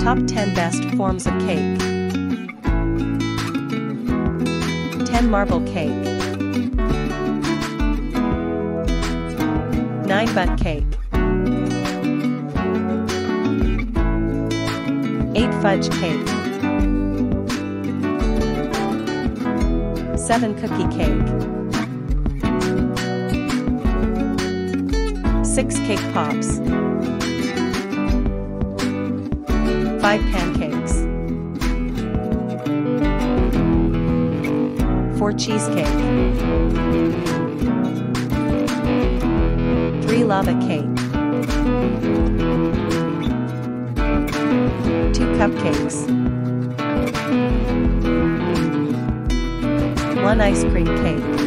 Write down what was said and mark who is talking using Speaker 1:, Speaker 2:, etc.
Speaker 1: Top 10 Best Forms of Cake. 10 Marble Cake. 9 Butt Cake. 8 Fudge Cake. 7 Cookie Cake. 6 Cake Pops. 5 Pancakes. 4 Cheesecake. 3 Lava Cake. 2 Cupcakes. 1 Ice Cream Cake.